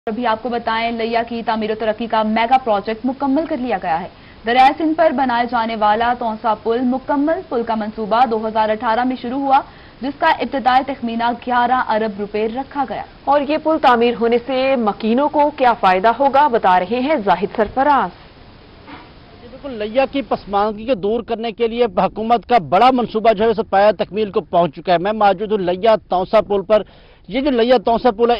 अभी आपको बताएं, लैया की तामीर तरक्की का मेगा प्रोजेक्ट मुकम्मल कर लिया गया है। दरिया सिंध पर बनाए जाने वाला तौसा पुल मुकम्मल पुल का मंसूबा 2018 में शुरू हुआ, जिसका इब्तिदाई तखमीना 11 अरब रुपए रखा गया। और ये पुल तामीर होने से मकीनों को क्या फायदा होगा, बता रहे हैं जाहिद सरफराज। बिल्कुल, लैया की पसमानदगी को दूर करने के लिए हुकूमत का बड़ा मंसूबा जो है पाया तकमील को पहुंच चुका है। मैं मौजूद हूँ लैया तौसा पुल पर। ये जो लैया तौसा पुल है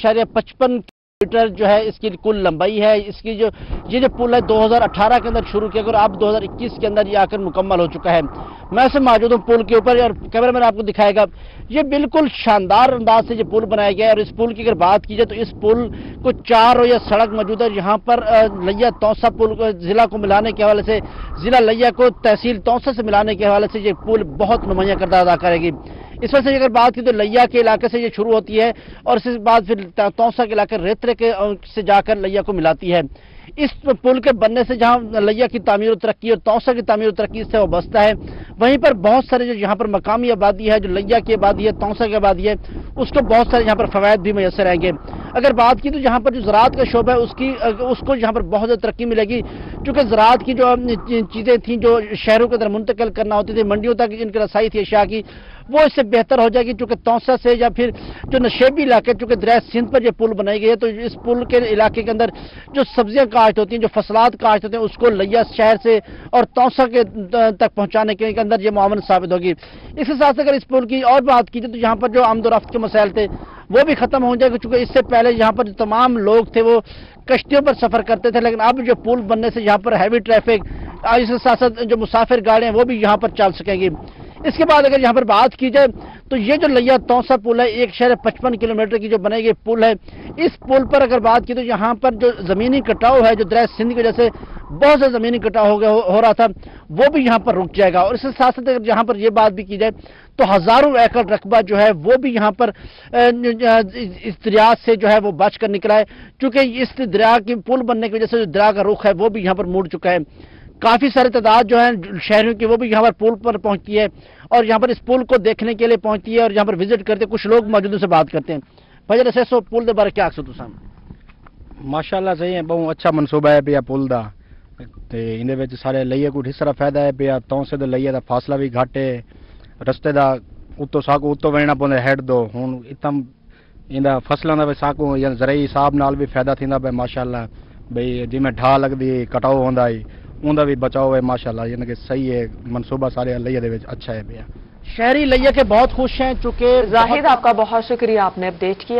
1.55 मीटर जो है इसकी कुल लंबाई है। इसकी ये जो पुल है 2018 के अंदर शुरू किया और अब 2021 के अंदर ये आकर मुकम्मल हो चुका है। मैं से मौजूद हूँ पुल के ऊपर और कैमरा मैन आपको दिखाएगा। ये बिल्कुल शानदार अंदाज से ये पुल बनाया गया है। और इस पुल की अगर बात की जाए तो इस पुल को 4 या सड़क मौजूद है। यहाँ पर लैया तौसा पुल को जिला को मिलाने के हवाले से, जिला लैया को तहसील तौसा से मिलाने के हवाले से ये पुल बहुत नुमाया किरदार अदा करेगी। इस वजह से अगर बात की तो लैया के इलाके से ये शुरू होती है और इसके बाद फिर तौसा के इलाके रेतरे के से जाकर लैया को मिलाती है। इस पुल के बनने से जहां लैया की तामीर और तरक्की और तौसा की तामीर और तरक्की इससे वाबस्ता है, वहीं पर बहुत सारे जो यहाँ पर मकामी आबादी है, जो लैया की आबादी है, तौसा की आबादी है, उसको बहुत सारे यहाँ पर फवायद भी मैसर आएंगे। अगर बात की तो यहाँ पर जो ज़राअत का शोबा है उसको यहाँ पर बहुत ज़्यादा तरक्की मिलेगी, क्योंकि ज़राअत की जो चीज़ें थी जो शहरों के अंदर मुंतकिल करना होती थी, मंडियों तक जिनकी रसाई थी अशिया की, वो इससे बेहतर हो जाएगी। चूँकि तौसा से या फिर जो नशेबी इलाके, चूँकि दरिया सिंध पर जो पुल बनाई गई है, तो इस पुल के इलाके के अंदर जो सब्जियां काश्त होती हैं, जो फसलात काश्त होते हैं, उसको लैया शहर से और तौसा के तक पहुंचाने के अंदर ये मामन साबित होगी। इसके साथ अगर इस पुल की और बात की जाए तो यहाँ पर जो आमदोरफ्त के मसाइल थे वो भी खत्म हो जाएगा, क्योंकि इससे पहले यहाँ पर जो तमाम लोग थे वो कश्तियों पर सफर करते थे, लेकिन अब जो पुल बनने से यहाँ पर हैवी ट्रैफिक, इसके साथ साथ जो मुसाफिर गाड़ियां वो भी यहाँ पर चल सकेंगी। इसके बाद अगर यहाँ पर बात की जाए तो ये जो लैया तौसा पुल है 1.55 किलोमीटर की जो बनाई गई पुल है, इस पुल पर अगर बात की तो यहाँ पर जो जमीनी कटाव है, जो दरिया सिंध की वजह से बहुत सा जमीनी कटाव हो रहा था, वो भी यहाँ पर रुक जाएगा। और इसके साथ साथ अगर यहाँ पर ये बात भी की जाए तो हजारों एकड़ रकबा जो है वो भी यहाँ पर इस दरिया से जो है वो बच कर निकला है, क्योंकि इस दरिया की पुल बनने की वजह से जो दरिया का रुख है वो भी यहाँ पर मुड़ चुका है। काफी सारे तादाद जो है शहरों की वो भी यहाँ पर पुल पर पहुंचती है और यहाँ पर इस पुल को देखने के लिए पहुंचती है और यहाँ पर विजिट करते हैं। कुछ लोग मौजूद से बात करते हैं। भाई जैसे पुल के बारे क्या आखो तुम? माशाअल्लाह सही है, बहुत अच्छा मनसूबा है पिया पुल का। इन सारे लैया को ढिसरा फायदा है पिया। तौसे तो लैया का फासला भी घट है, रस्ते का उत्तो साको उत्तो वेना पौंदा हेड दो हुण इतम इंदा फसलों का भी साको या ज़राई हिसाब नाल भी फायदा थींदा पे माशाअल्लाह। भाई जिमें ढा लगदी कटाव होंदा है उनका भी बचाव है माशाअल्लाह, यानी कि सही है मनसूबा सारे लैया दे विच अच्छा है भैया। शहरी लैया के बहुत खुश हैं। चूंकि जाहिद आपका बहुत शुक्रिया, आपने अपडेट किया।